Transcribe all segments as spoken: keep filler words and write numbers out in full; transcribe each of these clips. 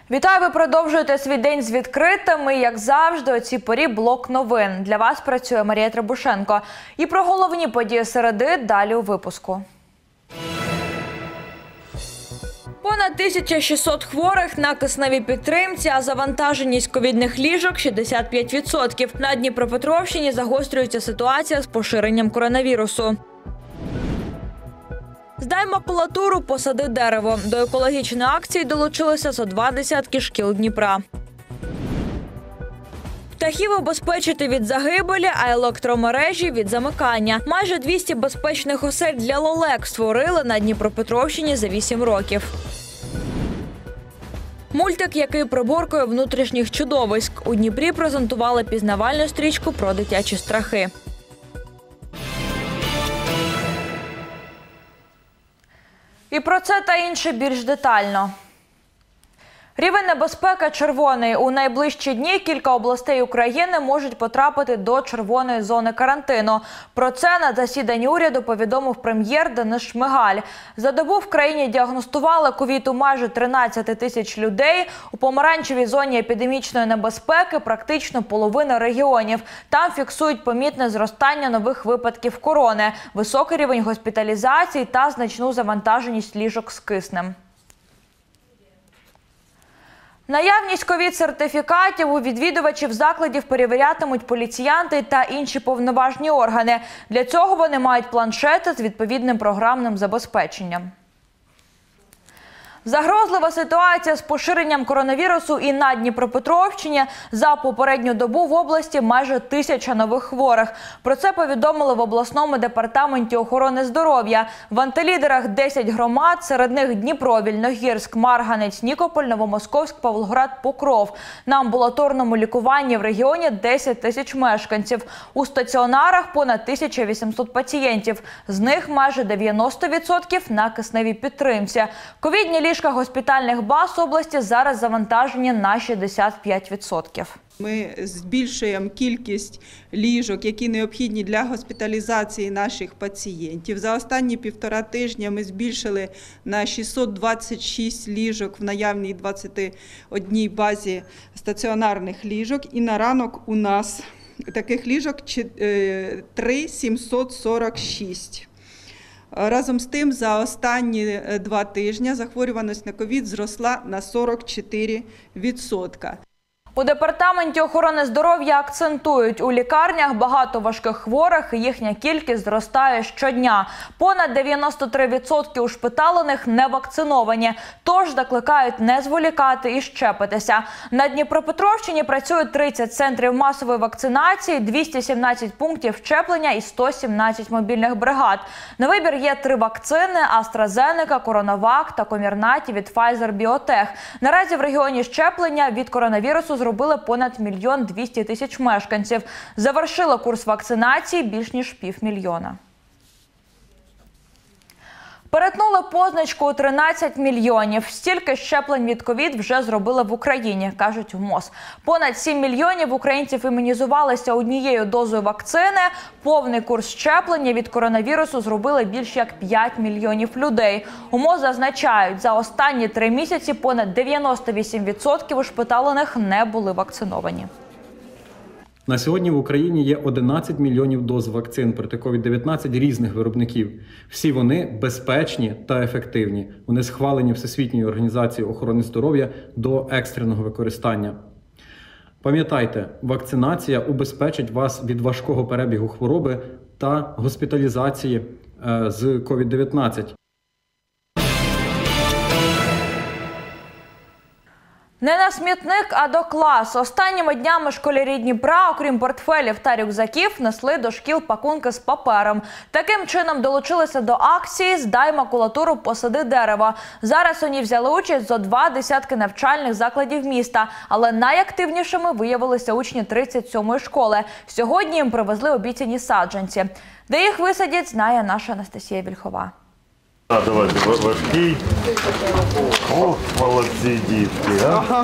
Вітаю, ви продовжуєте свій день з відкритими. Як завжди, о цій порі блок новин. Для вас працює Марія Требушенко. І про головні події середи далі у випуску. Понад тисяча шістсот хворих на кисневій підтримці, а завантаженість ковідних ліжок – шістдесят п'ять відсотків. На Дніпропетровщині загострюється ситуація з поширенням коронавірусу. Здай макулатуру, посади дерево. До екологічної акції долучилися зо два десятки шкіл Дніпра. Птахів обезпечити від загибелі, а електромережі – від замикання. Майже двісті безпечних осель для лелек створили на Дніпропетровщині за вісім років. Мультик, який приборкує внутрішніх чудовиськ. У Дніпрі презентували пізнавальну стрічку про дитячі страхи. І про це та інше більш детально. Рівень небезпеки червоний. У найближчі дні кілька областей України можуть потрапити до червоної зони карантину. Про це на засіданні уряду повідомив прем'єр Денис Шмигаль. За добу в країні діагностували ковід у майже тринадцять тисяч людей. У помаранчевій зоні епідемічної небезпеки практично половина регіонів. Там фіксують помітне зростання нових випадків корони, високий рівень госпіталізації та значну завантаженість ліжок з киснем. Наявність ковід-сертифікатів у відвідувачів закладів перевірятимуть поліціянти та інші повноважні органи. Для цього вони мають планшети з відповідним програмним забезпеченням. Загрозлива ситуація з поширенням коронавірусу і на Дніпропетровщині. За попередню добу в області майже тисяча нових хворих. Про це повідомили в обласному департаменті охорони здоров'я. В антилідерах десять громад, серед них Дніпро, Вільногірськ, Марганець, Нікополь, Новомосковськ, Павлоград, Покров. На амбулаторному лікуванні в регіоні десять тисяч мешканців. У стаціонарах понад тисяча вісімсот пацієнтів. З них майже дев'яносто відсотків на кисневій підтримці. Ковідні ліжка госпітальних баз області зараз завантажені на шістдесят п'ять відсотків. Ми збільшуємо кількість ліжок, які необхідні для госпіталізації наших пацієнтів. За останні півтора тижня ми збільшили на шістсот двадцять шість ліжок в наявній двадцяти одній базі стаціонарних ліжок. І на ранок у нас таких ліжок три тисячі сімсот сорок шість. Разом з тим, за останні два тижні захворюваність на ковід зросла на сорок чотири відсотки. У департаменті охорони здоров'я акцентують, у лікарнях багато важких хворих і їхня кількість зростає щодня. Понад дев'яносто три відсотки ушпиталених не вакциновані, тож закликають не зволікати і щепитися. На Дніпропетровщині працюють тридцять центрів масової вакцинації, двісті сімнадцять пунктів щеплення і сто сімнадцять мобільних бригад. На вибір є три вакцини – AstraZeneca, CoronaVac та Comirnaty від Pfizer-BioNTech. Наразі в регіоні щеплення від коронавірусу зробили понад мільйон двісті тисяч мешканців. Завершили курс вакцинації більш ніж півмільйона. Перетнули позначку у тринадцять мільйонів. Стільки щеплень від ковід вже зробили в Україні, кажуть в МОЗ. Понад сім мільйонів українців імунізувалися однією дозою вакцини. Повний курс щеплення від коронавірусу зробили більш як п'ять мільйонів людей. У МОЗ зазначають, за останні три місяці понад дев'яносто вісім відсотків ушпиталених не були вакциновані. На сьогодні в Україні є одинадцять мільйонів доз вакцин проти ковід дев'ятнадцять різних виробників. Всі вони безпечні та ефективні. Вони схвалені Всесвітньою організацією охорони здоров'я до екстреного використання. Пам'ятайте, вакцинація убезпечить вас від важкого перебігу хвороби та госпіталізації з ковід дев'ятнадцять. Не на смітник, а до класу. Останніми днями школярі Дніпра, окрім портфелів та рюкзаків, несли до шкіл пакунки з папером. Таким чином долучилися до акції «Здай макулатуру, посади дерево». Зараз у ній взяли участь зо два десятки навчальних закладів міста. Але найактивнішими виявилися учні тридцять сьомої школи. Сьогодні їм привезли обіцяні саджанці. Де їх висадять, знає наша Анастасія Вільхова. А, давайте, важкий. Ох, молодці дітки, а?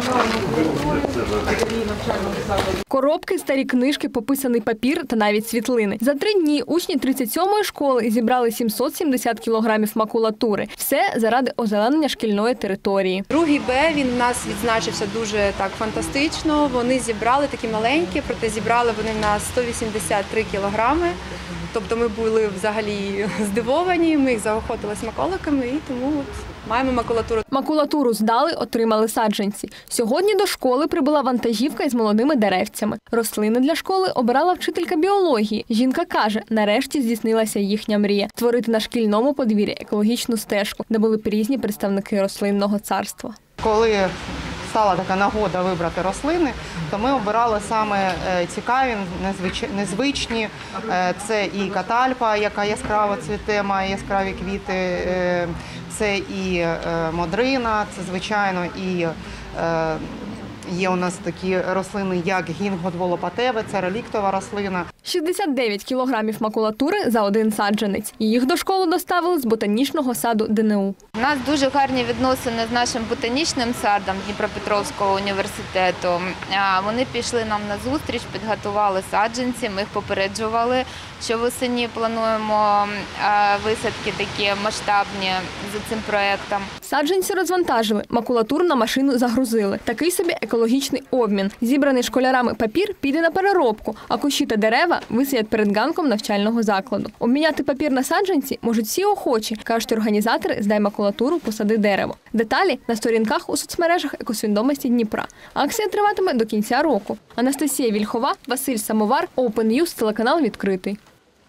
Коробки, старі книжки, пописаний папір та навіть світлини. За три дні учні тридцять сьомої школи зібрали сімсот сімдесят кілограмів макулатури. Все заради озеленення шкільної території. Другий Б, він в нас відзначився дуже так фантастично. Вони зібрали такі маленькі, проте зібрали вони на сто вісімдесят три кілограми. Тобто ми були взагалі здивовані, ми їх заохотили смаколиками і тому от маємо макулатуру. Макулатуру здали, отримали саджанці. Сьогодні до школи прибула вантажівка із молодими деревцями. Рослини для школи обирала вчителька біології. Жінка каже, нарешті здійснилася їхня мрія – створити на шкільному подвір'ї екологічну стежку, де були б різні представники рослинного царства. Коли стала така нагода вибрати рослини, то ми обирали саме цікаві, незвичні. Це і катальпа, яка яскраво цвіте, має яскраві квіти, це і модрина, це, звичайно, і є у нас такі рослини, як гінго дволопатеве, це реліктова рослина. шістдесят дев'ять кілограмів макулатури за один саджанець. Їх до школи доставили з ботанічного саду Д Н У. У нас дуже гарні відносини з нашим ботанічним садом Дніпропетровського університету. Вони пішли нам на зустріч, підготували саджанці, ми їх попереджували, що восени плануємо висадки такі масштабні за цим проєктом. Саджанці розвантажили, макулатуру на машину загрузили. Такий собі екологічний обмін. Зібраний школярами папір піде на переробку, а кущі та дерева висадять перед ганком навчального закладу. Обміняти папір на саджанці можуть всі охочі, кажуть організатори «Здай макулатуру, посади дерево». Деталі на сторінках у соцмережах екосвідомості Дніпра. Акція триватиме до кінця року. Анастасія Вільхова, Василь Самовар, Open News, телеканал «Відкритий».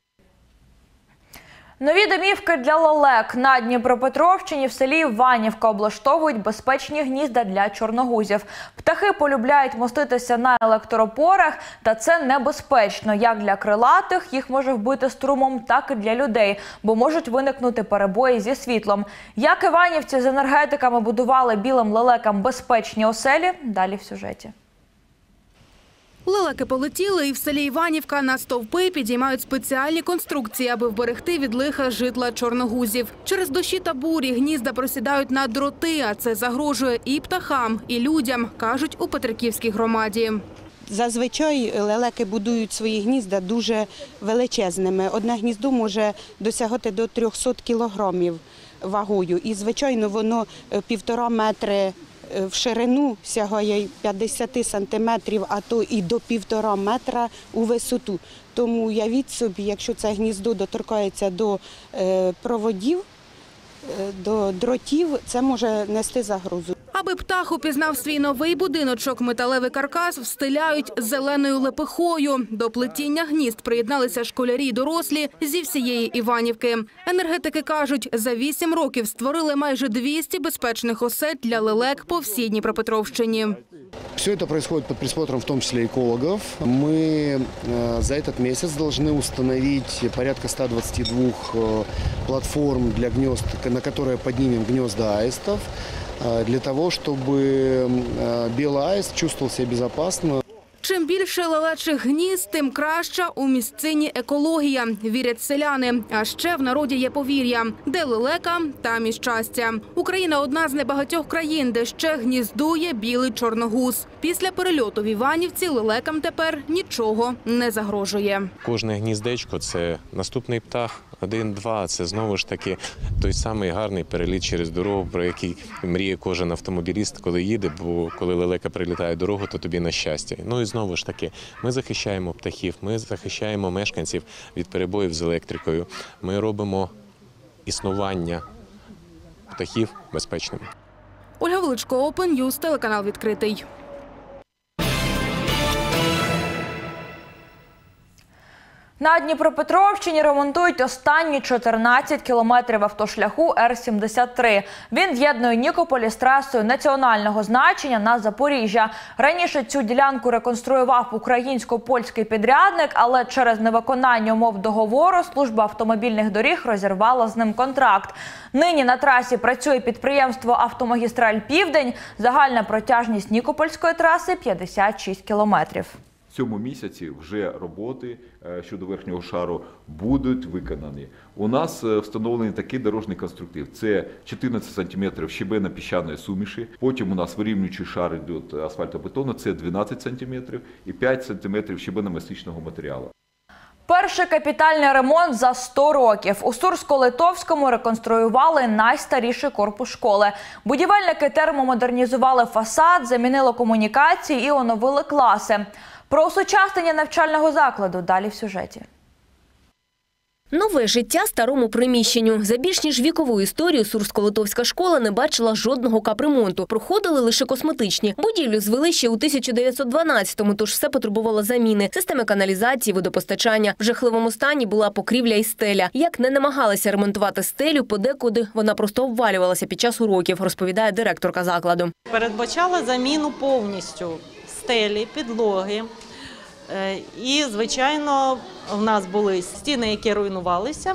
Нові домівки для лелек. На Дніпропетровщині в селі Іванівка облаштовують безпечні гнізда для чорногузів. Птахи полюбляють моститися на електроопорах, та це небезпечно. Як для крилатих, їх може вбити струмом, так і для людей, бо можуть виникнути перебої зі світлом. Як іванівці з енергетиками будували білим лелекам безпечні оселі – далі в сюжеті. Лелеки полетіли, і в селі Іванівка на стовпи підіймають спеціальні конструкції, аби вберегти від лиха житла чорногузів. Через дощі та бурі гнізда просідають на дроти, а це загрожує і птахам, і людям, кажуть у Петриківській громаді. Зазвичай лелеки будують свої гнізда дуже величезними. Одне гніздо може досягати до трьохсот кілограмів вагою. І, звичайно, воно півтора метри в ширину сягає п'ятдесят сантиметрів, а то і до півтора метра у висоту. Тому уявіть собі, якщо це гніздо доторкається до проводів, до дротів, це може нести загрозу. Аби птах упізнав свій новий будиночок, металевий каркас встиляють зеленою лепехою. До плетіння гнізд приєдналися школярі й дорослі зі всієї Іванівки. Енергетики кажуть, за вісім років створили майже двісті безпечних осель для лелек по всій Дніпропетровщині. Все это происходит под присмотром в том числе экологов. Мы за этот месяц должны установить порядка ста двадцати двух платформ для гнезд, на которые поднимем гнезда аистов, для того, чтобы белый аист чувствовал себя безопасно. Чим більше лелечих гнізд, тим краща у місцині екологія, вірять селяни. А ще в народі є повір'я – де лелека, там і щастя. Україна – одна з небагатьох країн, де ще гніздує білий чорногуз. Після перельоту в Іванівці лелекам тепер нічого не загрожує. Кожне гніздечко – це наступний птах. Один-два – це знову ж таки той самий гарний переліт через дорогу, про який мріє кожен автомобіліст, коли їде, бо коли лелека прилітає дорогу, то тобі на щастя. Ну і знову ж таки, ми захищаємо птахів, ми захищаємо мешканців від перебоїв з електрикою. Ми робимо існування птахів безпечними. Ольга Величко, Open News, телеканал «Відкритий». На Дніпропетровщині ремонтують останні чотирнадцять кілометрів автошляху Р сімдесят три. Він з'єднує Нікополь з трасою національного значення на Запоріжжя. Раніше цю ділянку реконструював українсько-польський підрядник, але через невиконання умов договору служба автомобільних доріг розірвала з ним контракт. Нині на трасі працює підприємство «Автомагістраль Південь». Загальна протяжність Нікопольської траси – п'ятдесят шість кілометрів. цьому місяці вже роботи щодо верхнього шару будуть виконані. У нас встановлений такий дорожній конструктив. Це чотирнадцять сантиметрів щебенно-піщаної суміші, потім у нас вирівнюючий шар йде асфальтобетону, це дванадцять сантиметрів і п'ять сантиметрів щебенно-мастичного матеріалу. Перший капітальний ремонт за сто років. У Сурсько-Литовському реконструювали найстаріший корпус школи. Будівельники термомодернізували фасад, замінили комунікації і оновили класи. Про осучаснення навчального закладу далі в сюжеті. Нове життя старому приміщенню. За більш ніж вікову історію Сурсько-Литовська школа не бачила жодного капремонту. Проходили лише косметичні. Будівлю звели ще у тисяча дев'ятсот дванадцятому, тож все потребувало заміни. Системи каналізації, водопостачання. В жахливому стані була покрівля і стеля. Як не намагалися ремонтувати стелю, подекуди вона просто обвалювалася під час уроків, розповідає директорка закладу. Передбачала заміну повністю стелі, підлоги. І, звичайно, в нас були стіни, які руйнувалися.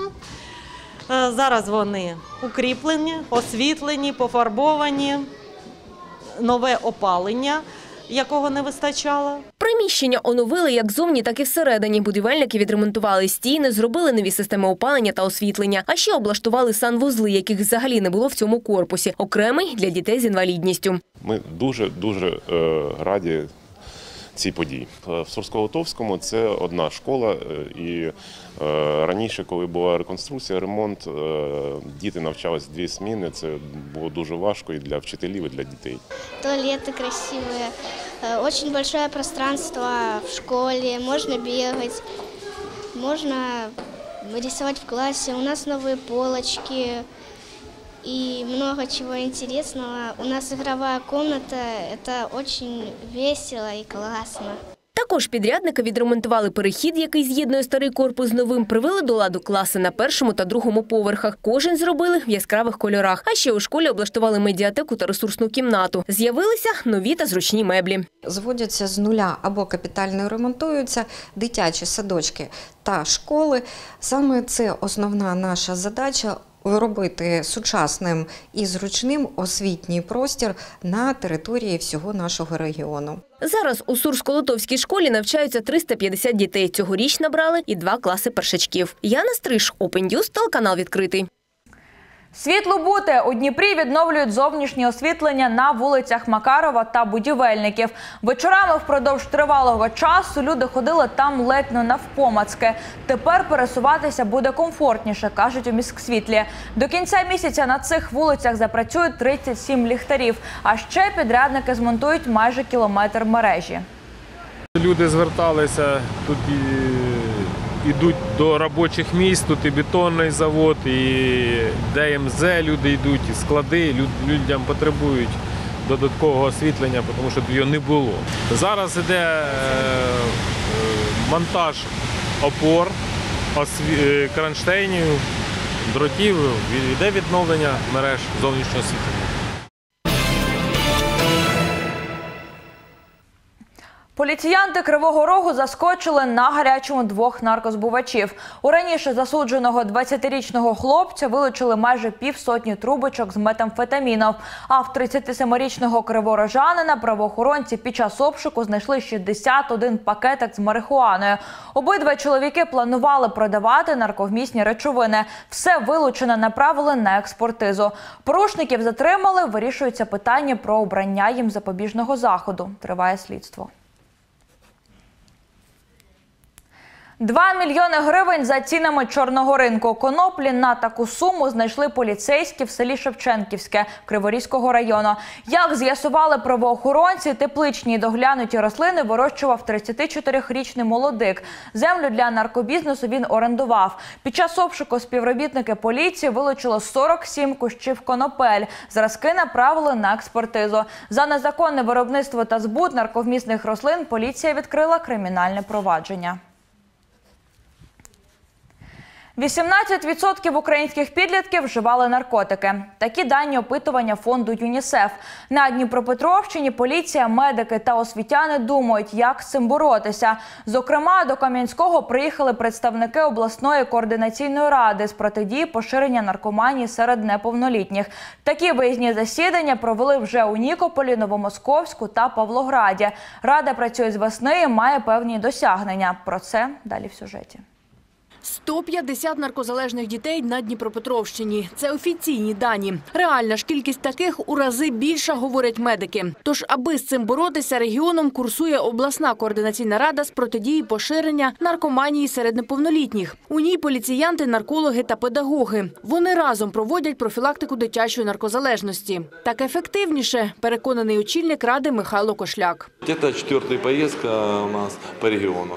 Зараз вони укріплені, освітлені, пофарбовані, нове опалення, якого не вистачало. Приміщення оновили як зовні, так і всередині. Будівельники відремонтували стіни, зробили нові системи опалення та освітлення. А ще облаштували санвузли, яких взагалі не було в цьому корпусі. Окремий для дітей з інвалідністю. Ми дуже-дуже е, раді ці події. В Сурсько-Литовському це одна школа, і е, раніше, коли була реконструкція, ремонт, е, діти навчались дві зміни, це було дуже важко і для вчителів, і для дітей. Туалеты красивые, очень большое пространство в школе, можно бегать, можно рисовать в классе, у нас новые полочки. И много чего интересного. У нас игровая комната, это очень весело и классно. Також підрядники відремонтували перехід, який з'єднує старий корпус з новим, привели до ладу класи на першому та другому поверхах. Кожен зробили в яскравих кольорах. А ще у школі облаштували медіатеку та ресурсну кімнату. З'явилися нові та зручні меблі. Зводяться з нуля або капітально ремонтуються дитячі садочки та школи. Саме це основна наша задача – робити сучасним і зручним освітній простір на території всього нашого регіону. Зараз у Сурсько-Литовській школі навчаються триста п'ятдесят дітей. Цьогоріч набрали і два класи першачків. Яна Стриж, Open News, телеканал «Відкритий». Світло бути. У Дніпрі відновлюють зовнішнє освітлення на вулицях Макарова та Будівельників. Вечорами впродовж тривалого часу люди ходили там ледь не навпомацки. Тепер пересуватися буде комфортніше, кажуть у міськсвітлі. До кінця місяця на цих вулицях запрацюють тридцять сім ліхтарів. А ще підрядники змонтують майже кілометр мережі. Люди зверталися, тут і йдуть до робочих місць, тут і бетонний завод, і Д М З люди йдуть, і склади, людям потребують додаткового освітлення, тому що його не було. Зараз йде монтаж опор, кронштейнів, дротів, йде відновлення мереж зовнішнього освітлення. Поліціянти Кривого Рогу заскочили на гарячому двох наркозбувачів. У раніше засудженого двадцятирічного хлопця вилучили майже півсотні трубочок з метамфетаміном, а в тридцятисемирічного криворожанина правоохоронці під час обшуку знайшли шістдесят один пакетик з марихуаною. Обидва чоловіки планували продавати нарковмісні речовини. Все вилучене направили на експертизу. Порушників затримали, вирішується питання про обрання їм запобіжного заходу. Триває слідство. Два мільйони гривень за цінами чорного ринку. Коноплі на таку суму знайшли поліцейські в селі Шевченківське Криворізького району. Як з'ясували правоохоронці, тепличні й доглянуті рослини вирощував тридцятичотирирічний молодик. Землю для наркобізнесу він орендував. Під час обшуку співробітники поліції вилучили сорок сім кущів конопель. Зразки направили на експертизу. За незаконне виробництво та збут нарковмісних рослин поліція відкрила кримінальне провадження. вісімнадцять відсотків українських підлітків вживали наркотики. Такі дані опитування фонду ЮНІСЕФ. На Дніпропетровщині поліція, медики та освітяни думають, як з цим боротися. Зокрема, до Кам'янського приїхали представники обласної координаційної ради з протидії поширення наркоманії серед неповнолітніх. Такі виїзні засідання провели вже у Нікополі, Новомосковську та Павлограді. Рада працює з весни і має певні досягнення. Про це далі в сюжеті. сто п'ятдесят наркозалежних дітей на Дніпропетровщині. Це офіційні дані. Реальна ж кількість таких у рази більша, говорять медики. Тож, аби з цим боротися, регіоном курсує обласна координаційна рада з протидії поширення наркоманії серед неповнолітніх. У ній поліціянти, наркологи та педагоги. Вони разом проводять профілактику дитячої наркозалежності. Так ефективніше, переконаний очільник ради Михайло Кошляк. Це четверта поїздка у нас по регіону.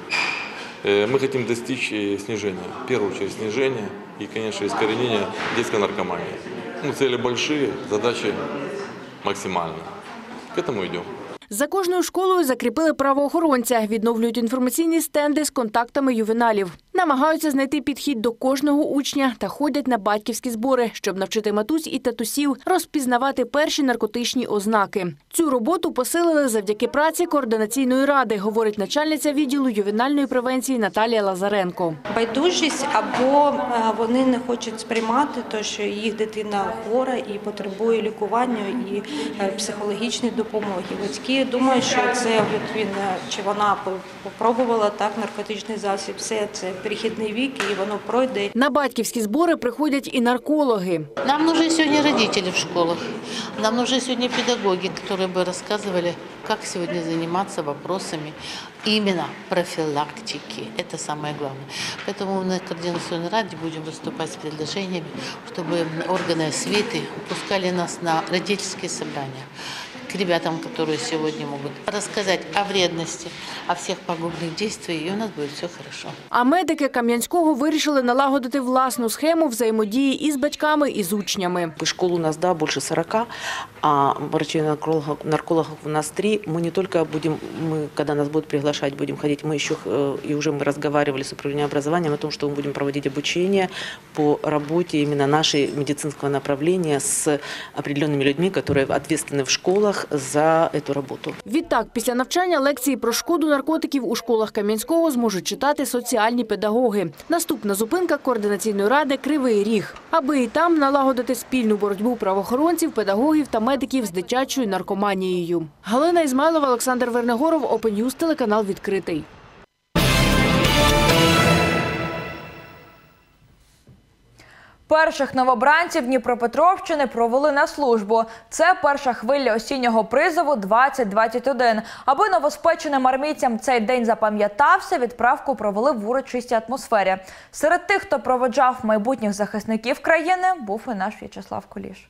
Мы хотим достичь снижения, в первую очередь снижения и, конечно, искоренения детской наркомании. Ну, цели большие, задачи максимальные. К этому идем. За кожною школою закріпили правоохоронця, відновлюють інформаційні стенди з контактами ювеналів. Намагаються знайти підхід до кожного учня та ходять на батьківські збори, щоб навчити матусь і татусів розпізнавати перші наркотичні ознаки. Цю роботу посилили завдяки праці координаційної ради, говорить начальниця відділу ювенальної превенції Наталія Лазаренко. Байдужість або вони не хочуть сприймати те, що їх дитина хвора і потребує лікування і психологічної допомоги. Батьки думають, що це він чи вона попробувала так наркотичний засіб, все це перехідний вік і воно пройде. На батьківські збори приходять і наркологи. Нам нужны сегодня родители в школах, нам нужны сегодня педагоги, которые бы рассказывали, как сегодня заниматься вопросами именно профилактики. Это самое главное. Поэтому мы на координационной раде будем выступать с предложениями, чтобы органы освиты пускали нас на родительские собрания. К ребятам, которые сегодня могут рассказать о вредности, о всех пагубных действиях, и у нас будет все хорошо. А медики Кам'янського вирішили налагодити власну схему взаємодії із батьками, і з учнями. Школ у нас да, больше сорока, а врачей-наркологов наркологов у нас три. Мы не только будем, мы, когда нас будут приглашать, будем ходить, мы еще, и уже мы разговаривали с управлением образования о том, что мы будем проводить обучение по работе именно нашей медицинского направления с определенными людьми, которые ответственны в школах за цю роботу. Відтак, після навчання лекції про шкоду наркотиків у школах Кам'янського зможуть читати соціальні педагоги. Наступна зупинка координаційної ради – Кривий Ріг. Аби і там налагодити спільну боротьбу правоохоронців, педагогів та медиків з дитячою наркоманією. Галина Ізмайлова, Олександр Вернегоров, Open News, телеканал «Відкритий». Перших новобранців Дніпропетровщини провели на службу. Це перша хвиля осіннього призову двадцять двадцять один. Аби новоспеченим армійцям цей день запам'ятався, відправку провели в урочистій атмосфері. Серед тих, хто проводжав майбутніх захисників країни, був і наш В'ячеслав Куліш.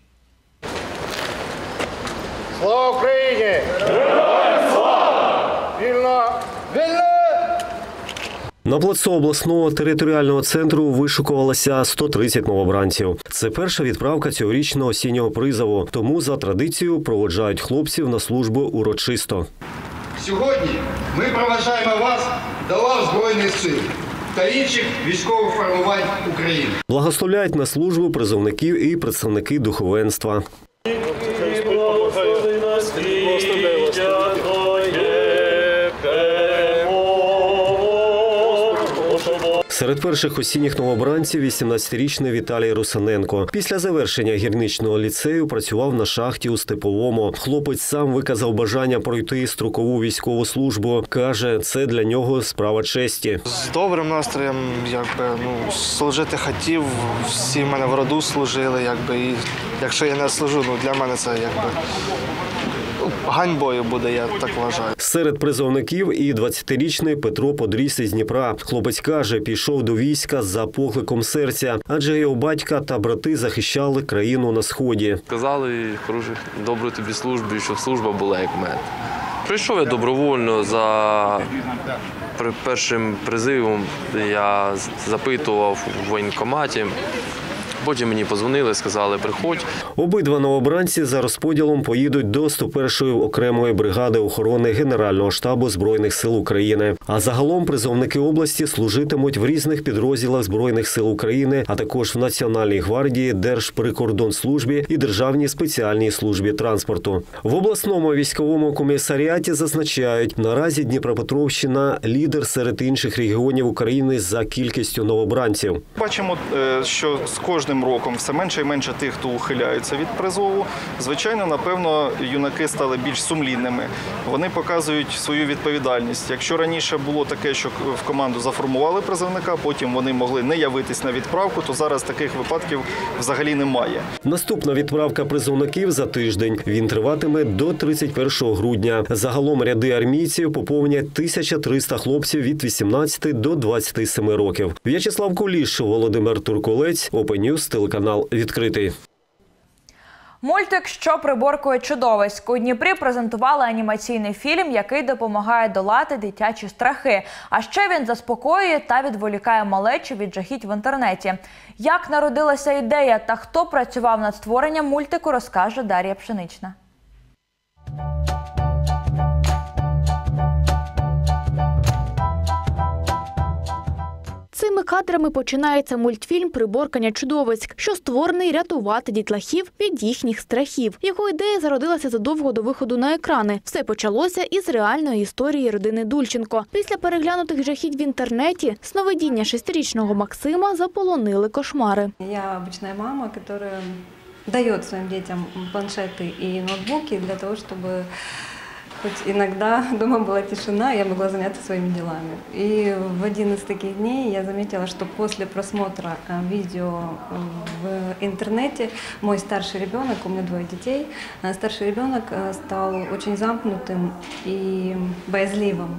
Слава Україні! Героям слава! Вільно! Вільно! На плацу обласного територіального центру вишукувалося сто тридцять новобранців. Це перша відправка цьогорічного осіннього призову, тому за традицією проводжають хлопців на службу урочисто. Сьогодні ми проваджаємо вас до лав Збройних сил та інших військових формувань України. Благословляють на службу призовників і представники духовенства. Серед перших осінніх новобранців вісімнадцятирічний Віталій Русаненко. Після завершення гірничного ліцею працював на шахті у Степовому. Хлопець сам виказав бажання пройти строкову військову службу. Каже, це для нього справа честі. З добрим настроєм, якби, ну, служити хотів, всі в мене в роду служили, якби, і якщо я не служу, ну, для мене це якби ганьбою буде, я так вважаю. Серед призовників і двадцятирічний Петро Подріс із Дніпра. Хлопець каже, пішов до війська за покликом серця, адже його батька та брати захищали країну на Сході. Казали, хороших, доброї тобі служби, щоб служба була як мед. Прийшов я добровольно за першим призивом, я запитував у воєнкоматі, Потім мені подзвонили, сказали, приходь. Обидва новобранці за розподілом поїдуть до сто першої окремої бригади охорони Генерального штабу Збройних сил України. А загалом призовники області служитимуть в різних підрозділах Збройних сил України, а також в Національній гвардії, Держприкордонслужбі і Державній спеціальній службі транспорту. В обласному військовому комісаріаті зазначають, наразі Дніпропетровщина – лідер серед інших регіонів України за кількістю новобранців. Бачимо, що з кожним роком все менше і менше тих, хто ухиляється від призову. Звичайно, напевно, юнаки стали більш сумлінними. Вони показують свою відповідальність. Якщо раніше було таке, що в команду заформували призовника, потім вони могли не явитись на відправку, то зараз таких випадків взагалі немає. Наступна відправка призовників за тиждень. Він триватиме до тридцять першого грудня. Загалом ряди армійців поповнять тисяча триста хлопців від вісімнадцяти до двадцяти семи років. В'ячеслав Куліш, Володимир Турколець, Open News, телеканал «Відкритий». Мультик «Що приборкує чудовиськ» у Дніпрі презентували анімаційний фільм, який допомагає долати дитячі страхи. А ще він заспокоює та відволікає малечу від жахіть в інтернеті. Як народилася ідея та хто працював над створенням мультику, розкаже Дар'я Пшенична. Цими кадрами починається мультфільм «Приборкання чудовиськ», що створений рятувати дітлахів від їхніх страхів. Його ідея зародилася задовго до виходу на екрани. Все почалося із реальної історії родини Дульченко. Після переглянутих жахіть в інтернеті сновидіння шестирічного Максима заполонили кошмари. Я обична мама, яка дає своїм дітям планшети і ноутбуки для того, щоб хоть иногда дома была тишина, я могла заняться своими делами. И в один из таких дней я заметила, что после просмотра видео в интернете мой старший ребенок, у меня двое детей, старший ребенок стал очень замкнутым и боязливым.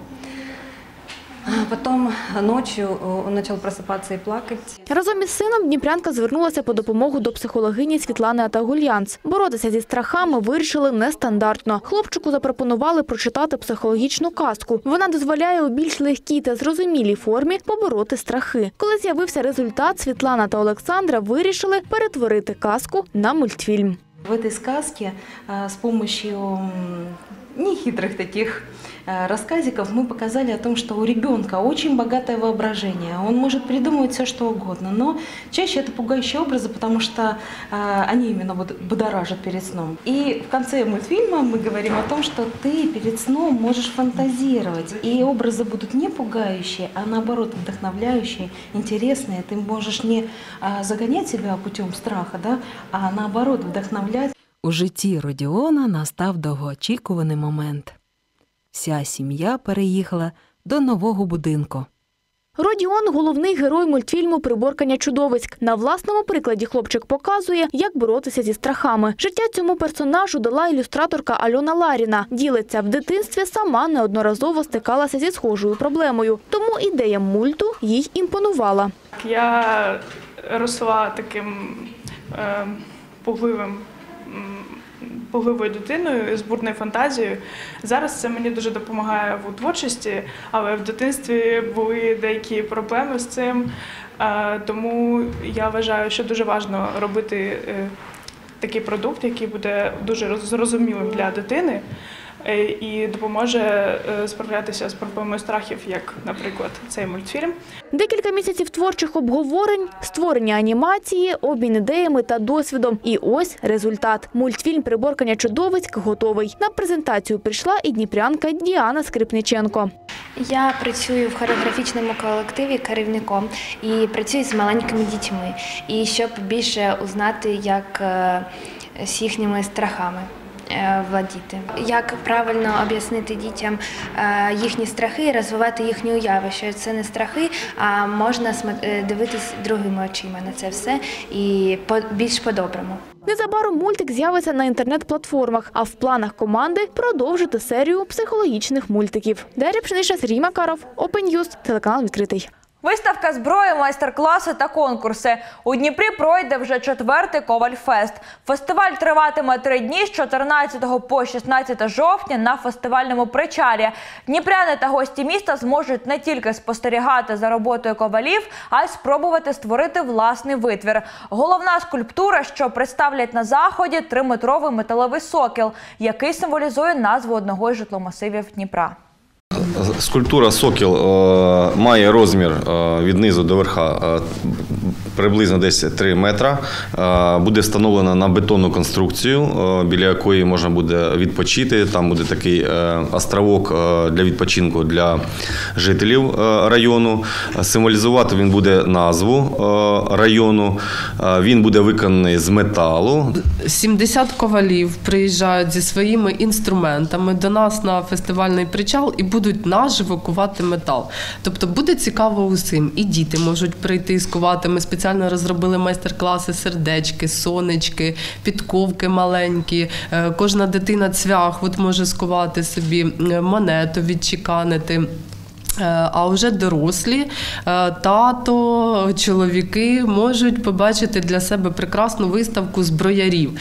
Потім ночі він почав просипатися і плакати. Разом із сином дніпрянка звернулася по допомогу до психологині Світлани Атагульянц. Боротися зі страхами вирішили нестандартно. Хлопчику запропонували прочитати психологічну казку. Вона дозволяє у більш легкій та зрозумілій формі побороти страхи. Коли з'явився результат, Світлана та Олександра вирішили перетворити казку на мультфільм. В цій сказці з допомогою нехитрых таких рассказиков мы показали о том, что у ребенка очень богатое воображение. Он может придумывать все, что угодно, но чаще это пугающие образы, потому что они именно будоражат перед сном. И в конце мультфильма мы говорим о том, что ты перед сном можешь фантазировать, и образы будут не пугающие, а наоборот вдохновляющие, интересные. Ты можешь не загонять себя путем страха, да, а наоборот вдохновлять. У житті Родіона настав довгоочікуваний момент. Вся сім'я переїхала до нового будинку. Родіон – головний герой мультфільму «Приборкання чудовиськ». На власному прикладі хлопчик показує, як боротися зі страхами. Життя цьому персонажу дала ілюстраторка Альона Ларіна. Ділиться, в дитинстві сама неодноразово стикалася зі схожою проблемою. Тому ідея мульту їй імпонувала. Я росла таким е, пугливим пугливою дитиною з бурною фантазією. Зараз це мені дуже допомагає в творчості, але в дитинстві були деякі проблеми з цим. Тому я вважаю, що дуже важливо робити такий продукт, який буде дуже зрозумілим для дитини і допоможе справлятися з проблемою страхів, як, наприклад, цей мультфільм. Декілька місяців творчих обговорень, створення анімації, обмін ідеями та досвідом. І ось результат. Мультфільм «Приборкання чудовиськ» готовий. На презентацію прийшла і дніпрянка Діана Скрипниченко. Я працюю в хореографічному колективі керівником і працюю з маленькими дітьми. І щоб більше узнати, як з їхніми страхами владіти. Як правильно об'яснити дітям їхні страхи і розвивати їхні уяви, що це не страхи, а можна дивитись другими очима на це все і більш по-доброму. Незабаром мультик з'явиться на інтернет-платформах, а в планах команди продовжити серію психологічних мультиків. Дар'я Пшенична, Сергій Макаров, Open News, телеканал «Відкритий». Виставка зброї, майстер-класи та конкурси. У Дніпрі пройде вже четвертий Коваль-фест. Фестиваль триватиме три дні з чотирнадцятого по шістнадцяте жовтня на фестивальному Причалі. Дніпряни та гості міста зможуть не тільки спостерігати за роботою ковалів, а й спробувати створити власний витвір. Головна скульптура, що представлять на заході – триметровий металевий сокіл, який символізує назву одного із житломасивів Дніпра. Скульптура «Сокіл» е, має розмір е, від низу до верха е, приблизно десь три метра. Е, буде встановлена на бетонну конструкцію, е, біля якої можна буде відпочити. Там буде такий е, островок е, для відпочинку для жителів е, району. Символізувати він буде назву е, району. Е, він буде виконаний з металу. сімдесят ковалів приїжджають зі своїми інструментами до нас на фестивальний Причал і будуть наживо кувати метал. Тобто буде цікаво усім. І діти можуть прийти скувати. Ми спеціально розробили майстер-класи, сердечки, сонечки, підковки маленькі. Кожна дитина цвях от може скувати собі, монету відчеканити. А вже дорослі, тато, чоловіки можуть побачити для себе прекрасну виставку зброярів.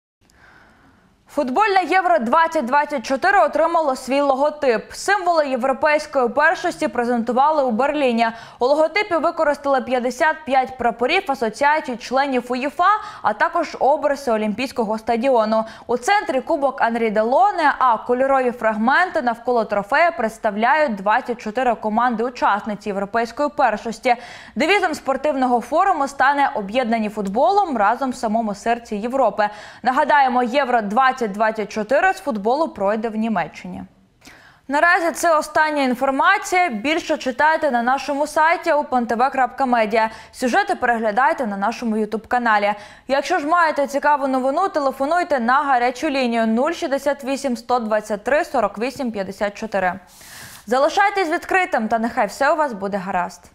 Футбольне Євро двадцять двадцять чотири отримало свій логотип. Символи європейської першості презентували у Берліні. У логотипі використали п'ятдесят п'ять прапорів асоціацій членів УЄФА, а також обриси Олімпійського стадіону. У центрі кубок Анрі Делоне, а кольорові фрагменти навколо трофея представляють двадцять чотири команди-учасниці європейської першості. Девізом спортивного форуму стане «Об'єднані футболом разом в самому серці Європи». Нагадаємо, Євро двадцять двадцять чотири з футболу пройде в Німеччині. Наразі це остання інформація. Більше читайте на нашому сайті о пе ен те ве крапка медіа. Сюжети переглядайте на нашому ютуб-каналі. Якщо ж маєте цікаву новину, телефонуйте на гарячу лінію нуль шістдесят вісім сто двадцять три сорок вісім п'ятдесят чотири. Залишайтесь відкритим та нехай все у вас буде гаразд.